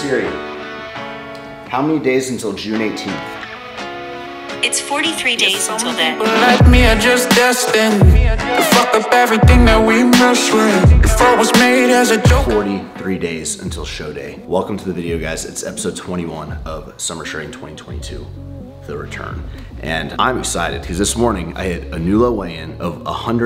Siri, how many days until June 18th? It's 43 days until then. Like me, I just destined to fuck up everything that we mess with. Before it was made as a joke. 43 days until show day. Welcome to the video, guys. It's episode 21 of Summer Shredding 2022, the return. And I'm excited because this morning I hit a new low weigh-in of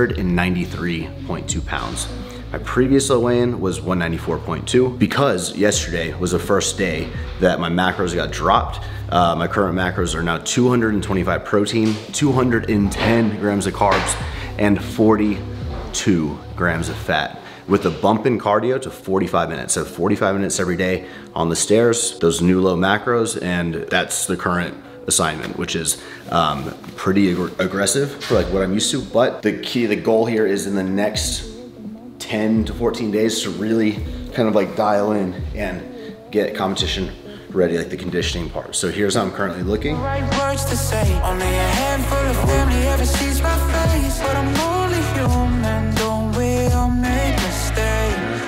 193.2 pounds. My previous low weigh-in was 194.2 because yesterday was the first day that my macros got dropped. My current macros are now 225 protein, 210 grams of carbs, and 42 grams of fat, with a bump in cardio to 45 minutes. So 45 minutes every day on the stairs, those new low macros, and that's the current assignment, which is pretty aggressive for like what I'm used to. But the goal here is in the next 10 to 14 days to really kind of like dial in and get competition ready, like the conditioning part. So here's how I'm currently looking. Right words to say. Only a handful of family ever sees my face, but I'm only human. Don't we all make mistakes?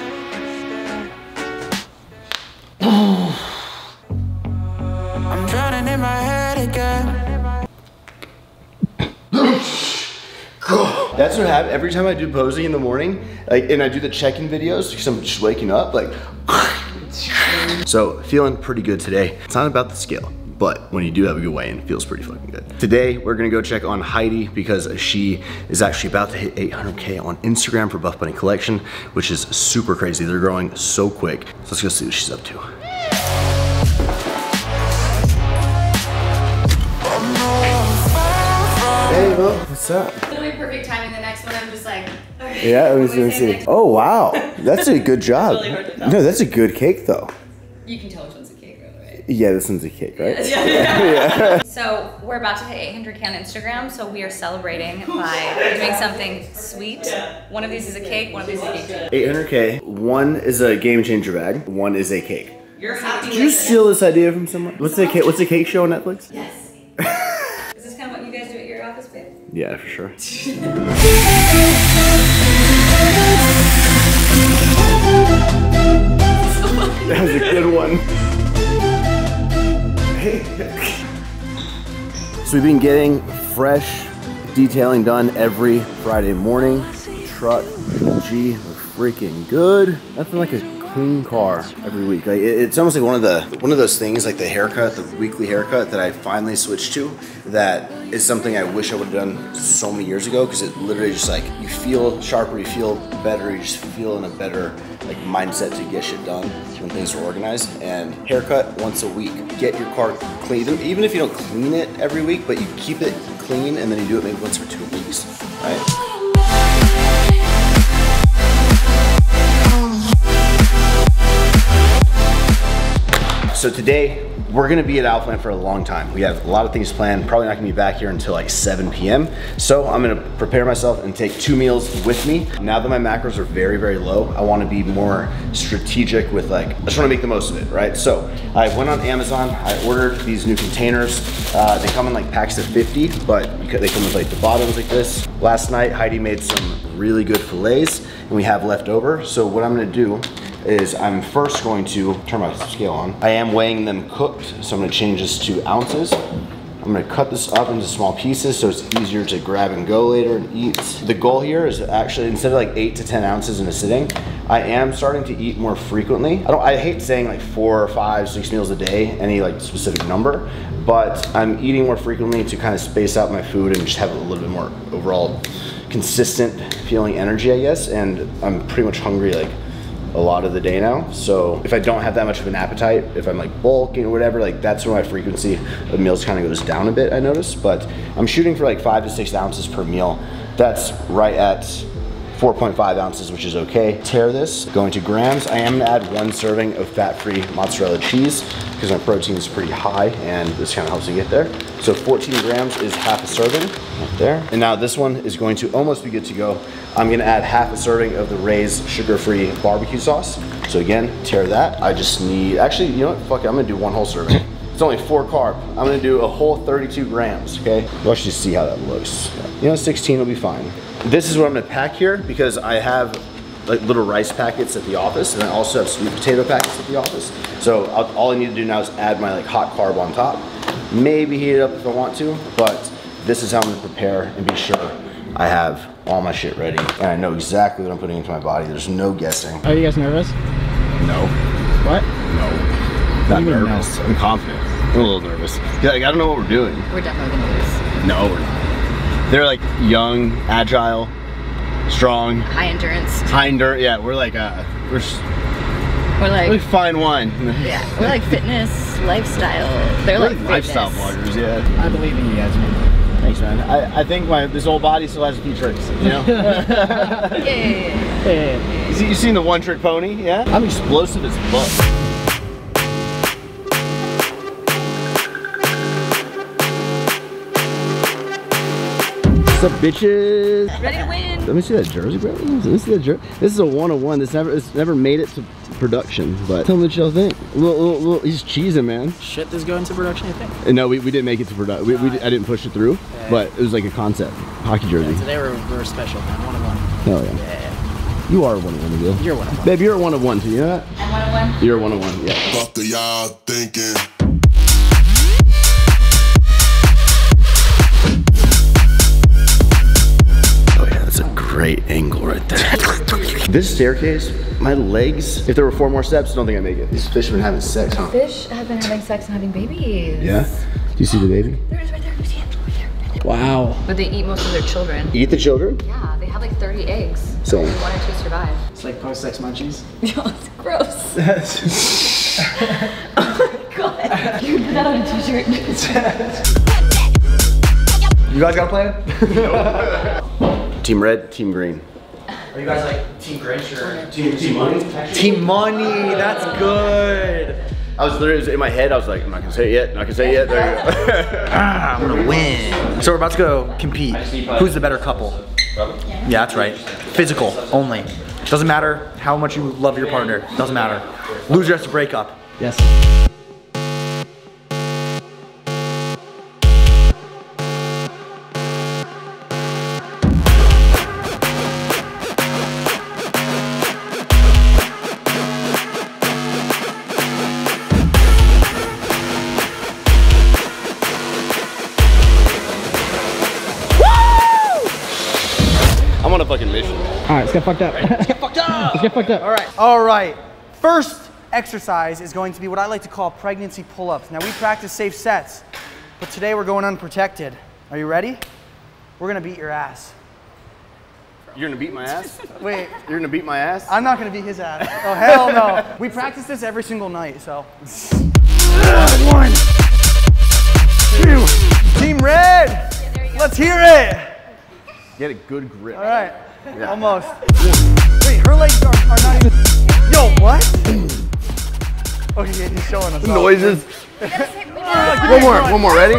I'm drowning in my head again. That's what happens every time I do posing in the morning, like, and I do the check-in videos because I'm just waking up, like. So feeling pretty good today. It's not about the scale, but when you do have a good weigh-in, it feels pretty fucking good. Today, we're gonna go check on Heidi because she is actually about to hit 800K on Instagram for Buff Bunny Collection, which is super crazy. They're growing so quick. So let's go see what she's up to. Hey, Mo, what's up? Literally perfect timing. The next one, I'm just like, okay, Yeah, let me see. Oh, wow. That's a good job. Really hard to tell. No, that's a good cake, though. you can tell which one's a cake, right? Yeah, this one's a cake, right? Yeah. So we're about to hit 800K on Instagram, so we are celebrating by doing something sweet. One of these is a cake, one of these is a cake. 800K. One is a game changer bag. One is a cake. You're happy. Did you steal this idea from someone? What's the cake? What's the cake show on Netflix? Yes. Is this kind of what you guys do at your office, babe? Yeah, for sure. That was a good one. Hey. So we've been getting fresh detailing done every Friday morning. Truck, G, we're freaking good. Nothing like a clean car every week. Like it's almost like one of those things, like the haircut, the weekly haircut that I finally switched to. That is something I wish I would have done so many years ago, because it literally just like you feel sharper, you feel better, you just feel in a better like mindset to get shit done when things are organized. And haircut once a week. Get your car clean, even if you don't clean it every week, but you keep it clean and then you do it maybe once or 2 weeks, right? So today, we're gonna be at Outland for a long time. We have a lot of things planned, probably not gonna be back here until like 7 p.m. So I'm gonna prepare myself and take 2 meals with me. Now that my macros are very, very low, I wanna be more strategic with like, I just wanna make the most of it, right? So I went on Amazon, I ordered these new containers. They come in like packs of 50, but they come with like the bottoms like this. Last night, Heidi made some really good fillets and we have left over. So what I'm gonna do is I'm first going to turn my scale on. I am weighing them cooked, so I'm gonna change this to ounces. I'm gonna cut this up into small pieces so it's easier to grab and go later and eat. The goal here is actually, instead of like 8 to 10 ounces in a sitting, I am starting to eat more frequently. I hate saying like 4 or 5, 6 meals a day, any like specific number, but I'm eating more frequently to kind of space out my food and just have a little bit more overall consistent feeling energy, I guess. And I'm pretty much hungry like a lot of the day now. So if I don't have that much of an appetite, if I'm like bulking or whatever, like that's where my frequency of meals kind of goes down a bit, I notice. But I'm shooting for like 5 to 6 ounces per meal. That's right at 4.5 ounces, which is okay. Tear this, going to grams. I am gonna add 1 serving of fat-free mozzarella cheese because my protein is pretty high and this kind of helps me get there. So 14 grams is half a serving right there. And now this one is going to almost be good to go. I'm gonna add half a serving of the Ray's sugar-free barbecue sauce. So again, tear that. I just need, actually, you know what, fuck it, I'm gonna do 1 whole serving. It's only 4 carb. I'm gonna do a whole 32 grams, okay? Let's just see how that looks. You know, 16 will be fine. This is what I'm gonna pack here because I have like little rice packets at the office, and I also have sweet potato packets at the office. So all I need to do now is add my like hot carb on top. Maybe heat it up if I want to, but this is how I'm gonna prepare and be sure I have all my shit ready. And I know exactly what I'm putting into my body. There's no guessing. Are you guys nervous? No. What? No. Not nervous. I'm confident. I'm a little nervous. Yeah, like, I don't know what we're doing. We're definitely gonna lose. No, we're not. They're like young, agile, strong. High endurance. High endurance, yeah, we're like, We're like fine wine. yeah, we're like fitness, lifestyle. They're like lifestyle fitness. vloggers, yeah. I believe in you guys, man. Thanks, man. I think this old body still has a few tricks, you know? Yeah. You seen the one trick pony, yeah? I'm explosive as fuck. What's up, bitches? Ready to win. Let me see that jersey, bro. Let me see that jersey. This is a 101. It's never made it to production, but tell me what y'all think. He's cheesing, man. Shit, this go into production, I think. And no, we didn't make it to production. I didn't push it through, but it was like a concept hockey jersey. Yeah, today we're special, man. 1 of 1. Hell yeah. Yeah. You are 1 of 1, Miguel. You're 1 of 1. Babe, you're a 1 of 1 too. You know that? I'm 1 of 1. You're a 1 of 1. Yeah. Fuck the y'all thinking. Great angle right there. This staircase, my legs, if there were 4 more steps, I don't think I'd make it. These fish have been having sex, huh? Fish have been having sex and having babies. Yeah? Do you see the baby? There it is right there. You see it? Right there. Wow. But they eat most of their children. Eat the children? Yeah, they have like 30 eggs. So- only 1 or 2 survive. It's like post-sex munchies. Yo, it's gross. Oh my god. You put that on a t-shirt. You guys got a plan? Team red, team green. Are you guys like Team Grinch or Team money? Team Money? That's good. I was literally in my head, I was like, I'm not gonna say it yet, not gonna say it yet. There you go. I'm gonna win. So we're about to go compete. Who's the better couple? Yeah, that's right. Physical only. Doesn't matter how much you love your partner. Doesn't matter. Loser has to break up. Yes. I'm on a fucking mission. All right, let's get fucked up. Let's get fucked up. Let's get fucked up. All right. First exercise is going to be what I like to call pregnancy pull-ups. Now we practice safe sets, but today we're going unprotected. Are you ready? We're gonna beat your ass. You're gonna beat my ass? Wait, You're gonna beat my ass? I'm not gonna beat his ass. Oh, hell no. We practice this every single night, so. 1, 2, Team Red! Let's hear it! Get a good grip. All right, Yeah. almost. Wait, her legs are not even. Yo, what? Okay, yeah, he's showing us. Noises. One One more, ready?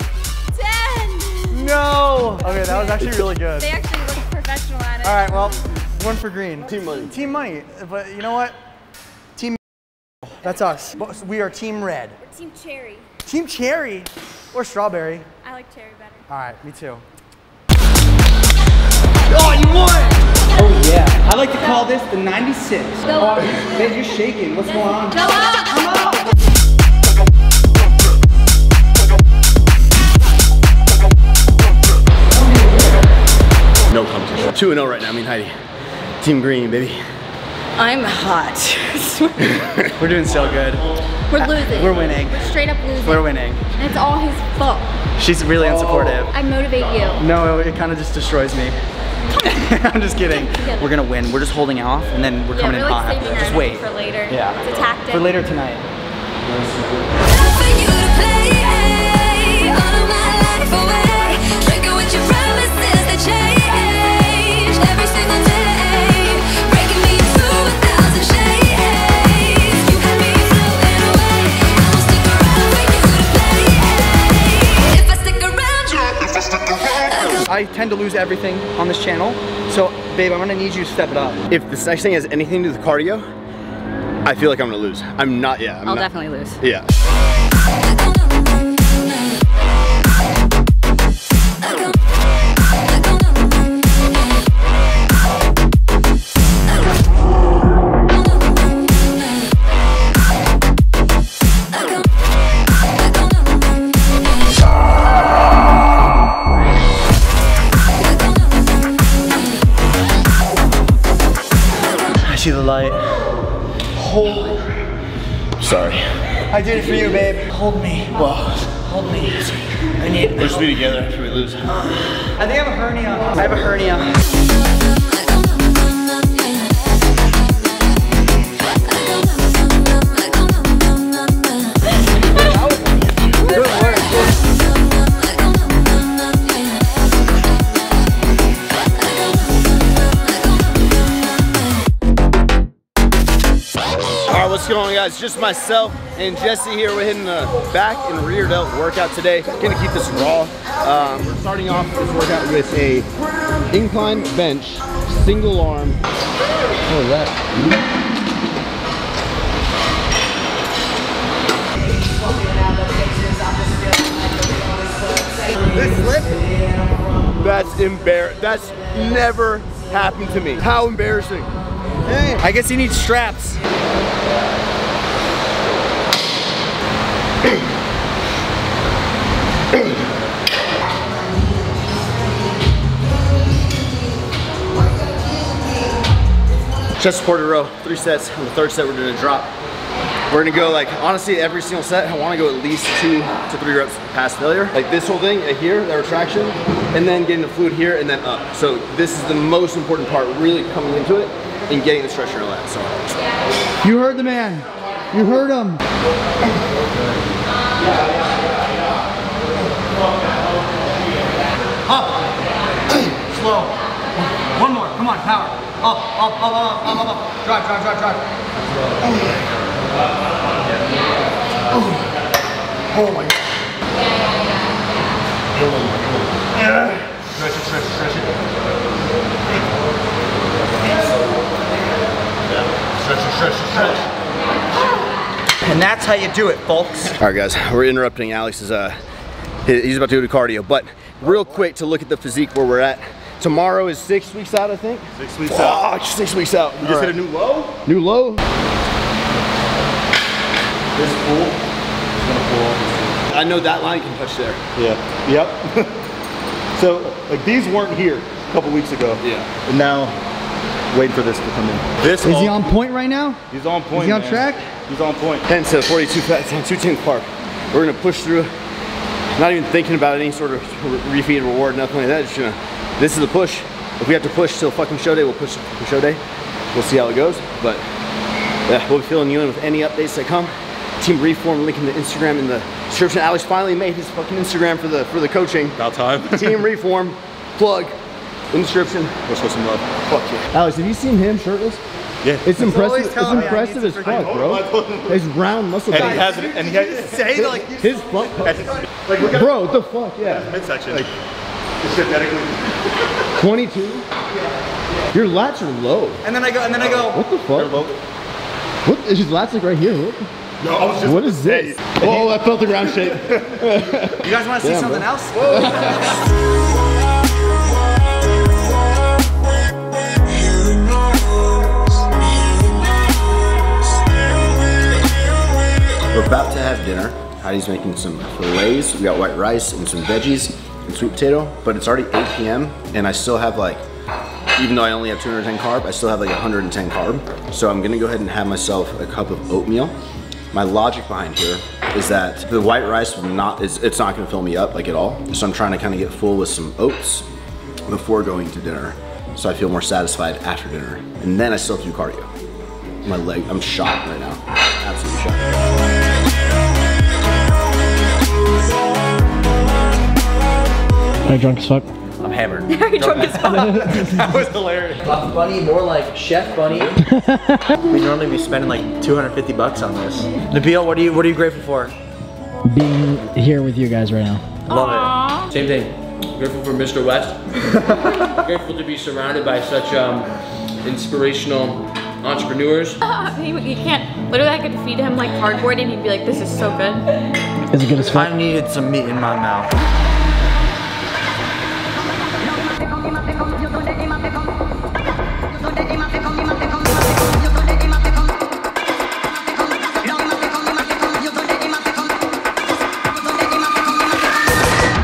10! No! Okay, that was actually really good. They actually look professional at it. All right, well, 1 for green. Team money. Team Money, but you know what? Team that's us. But we are Team Red. Or Team Cherry. Team Cherry or Strawberry. I like cherry better. All right, me too. Oh, you won! Oh yeah, I like to call this the 96. Oh, babe, you're shaking. What's going on? Go up! Come on! No competition. 2-0 right now, I mean Heidi. Team green, baby. I'm hot. We're doing so good. We're losing. We're winning. We're straight up losing. We're winning. And it's all his fault. She's really unsupportive. I motivate you. No, it kind of just destroys me. I'm just kidding. Together. We're gonna win. We're just holding off, and then we're coming we're in like hot. saving our Just energy wait. for later. Yeah. It's a tactic. For later tonight. I tend to lose everything on this channel, so babe, I'm gonna need you to step it up. If this next thing has anything to do with cardio, I feel like I'm gonna lose. I'm not, yeah. I'll definitely lose. Yeah. see the light. Holy crap. Sorry. I did it for you, babe. Hold me. Whoa. Hold me. I need. We'll just be together after we lose. I think I have a hernia. I have a hernia. What's going on, guys? Just myself and Jesse here. We're hitting the back and rear delt workout today. Gonna keep this raw. We're starting off this workout with a incline bench, single arm. What is that? This slip? That's embarrassing. That's never happened to me. How embarrassing. Hey, I guess he needs straps. Chest supported row, 3 sets. On the 3rd set, we're doing a drop. We're gonna go, like, honestly, every single set, I wanna go at least 2 to 3 reps past failure. Like this whole thing here, that retraction, and then getting the fluid here and then up. So this is the most important part, really coming into it and getting the stretch in your lat. So. You heard the man. You heard him. Up. Slow. One more. Come on, power. Up. Drive. Oh my God. Stretch it. Stretch. And that's how you do it, folks. All right, guys, we're interrupting Alex's, he's about to do cardio, but real quick to look at the physique where we're at. Tomorrow is 6 weeks out, I think. 6 weeks out. 6 weeks out. You just hit a new low? New low. This pull is gonna pull. I know that line can touch there. Yeah. Yep. So, like, these weren't here a couple weeks ago. Yeah. And now, wait for this to come in. This Is he on point right now? He's on point. Is he on man. track? He's on point. 10 to 42 fats on 210 carb. We're gonna push through, not even thinking about any sort of refeed reward, nothing like that. Just gonna, this is the push. If we have to push till fucking show day, we'll push till show day. We'll see how it goes. But yeah, we'll be filling you in with any updates that come. Team Reform, link in the Instagram in the description. Alex finally made his fucking Instagram for the coaching. About time. Team Reform, plug in the description. Let's show some love. Fuck yeah. Alex, have you seen him shirtless? Yeah. It's impressive. It's telling me I impressive need as to fuck, bro. His round muscle. And he has it. And he has Say like his front. like look at Bro, what the fuck? Yeah. midsection. Like it's genetically. 22. Your lats are low. and then I go. What the fuck? What is his lats like right here? What? No, I was just. What is this? Oh, I felt the ground shake. You guys want to see Damn, something bro. else? We're about to have dinner. Heidi's making some fillets. We got white rice and some veggies and sweet potato, but it's already 8 p.m. and I still have like, even though I only have 210 carb, I still have like 110 carb. So I'm gonna go ahead and have myself a cup of oatmeal. My logic behind here is that the white rice it's not gonna fill me up like at all. So I'm trying to kind of get full with some oats before going to dinner. So I feel more satisfied after dinner. And then I still have to do cardio. My leg, I'm shot right now. Absolutely shot. Are you drunk as fuck? I'm hammered. Are you drunk as fuck? That was hilarious. Bunny, more like Chef Bunny. We normally be spending like 250 bucks on this. Nabil, what are you grateful for? Being here with you guys right now. Love it. Same thing. Grateful for Mr. West. Grateful to be surrounded by such inspirational entrepreneurs. You can't, literally I could feed him like cardboard and he'd be like, this is so good. Is it good as fuck? I needed some meat in my mouth.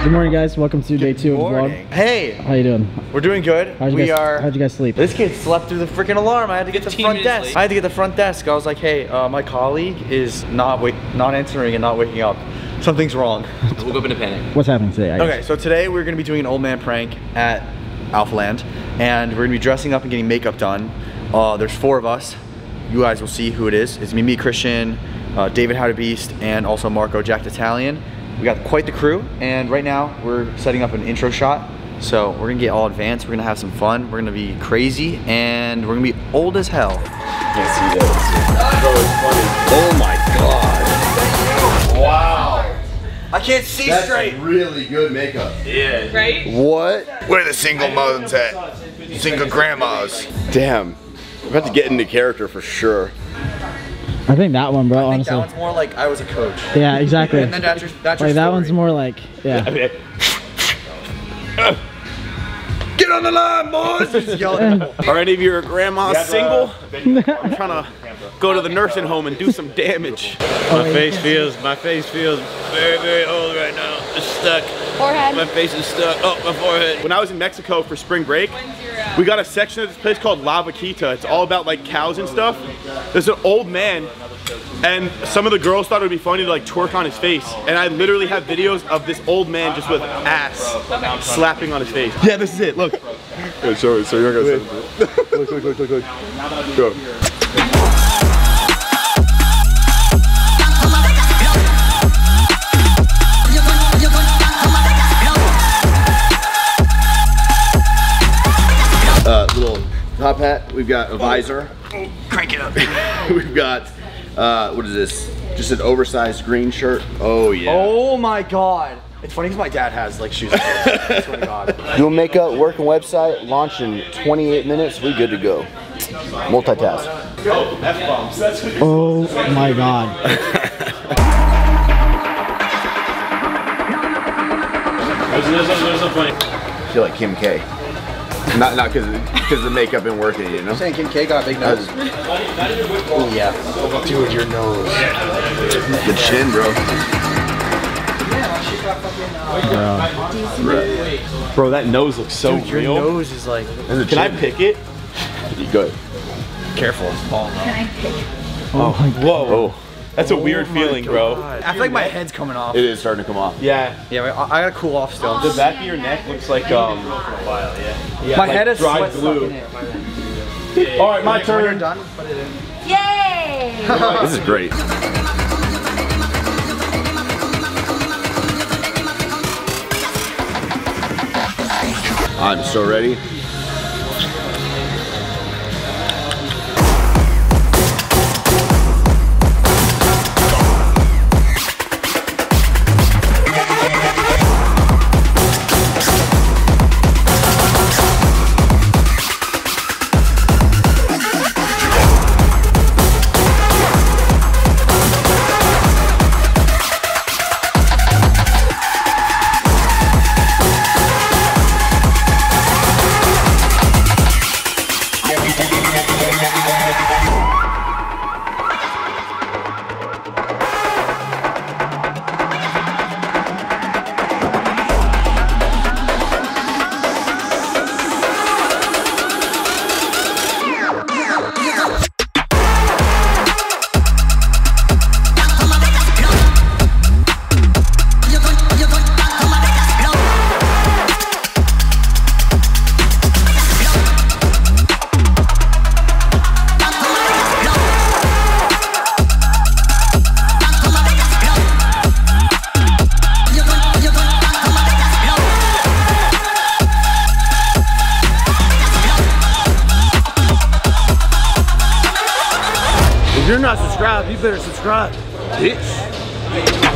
Good morning, guys. Welcome to day 2 of the vlog. Hey, How you doing? we're doing good. How'd you guys sleep? This kid slept through the freaking alarm. I had to get the front desk. I had to get the front desk. I was like, hey, my colleague is not answering and not waking up. Something's wrong. We'll go into panic. What's happening today? I guess? Okay, so today we're gonna be doing an old man prank at Alphaland, and we're gonna be dressing up and getting makeup done. There's 4 of us. You guys will see who it is. It's me, Christian, David How to Beast, and also Marco Jack Italian. We got quite the crew, and right now we're setting up an intro shot. So we're gonna get all advanced, we're gonna have some fun, we're gonna be crazy, and we're gonna be old as hell. Can't see that. Oh my god. Wow. I can't see straight. That's really good makeup. Yeah. Right? What? Where are the single moms at? Single grandmas. Damn. We're about to get into character for sure. I think that one, bro. I think honestly. that one's more like I was a coach. Yeah, exactly. And then that's your like story. that one's more like, yeah. Get on the line, boys! Are any of your grandmas single? I'm trying to go to the nursing home and do some damage. My face feels very, very old right now. It's stuck. Forehead. My face is stuck. Oh, my forehead. When I was in Mexico for spring break, we got a section of this place called La Vaquita. It's all about like cows and stuff. There's an old man, and some of the girls thought it would be funny to like twerk on his face. And I literally have videos of this old man just with ass slapping on his face. Yeah, this is it. Look. Yeah, so you're not gonna say it. Look. Go. Little top hat. We've got a visor. Oh, crank it up. We've got, what is this? Just an oversized green shirt. Oh yeah. Oh my god. It's funny because my dad has like shoes. I swear to God. Dual makeup, working website, launch in 28 minutes. We good to go. Multitask. Oh my god. There's a funny. I feel like Kim K. Not because the makeup been working, you know? I'm saying Kim K got a big nose. Oh yeah. Dude, your nose. The chin, bro. Bro, that nose looks so Dude, your real. nose is like. Can I pick it? You good. Careful, it's falling off. Oh my god. Whoa. Oh. That's a weird feeling, bro. I feel like my head's coming off. It is starting to come off. Yeah. Yeah, I gotta cool off still. The back of your neck looks like my like head is dried sweat glue. sucking it. All right, my When you're turn. done, put it in. Yay! This is great. I'm so ready. If you're not subscribed, you better subscribe, bitch.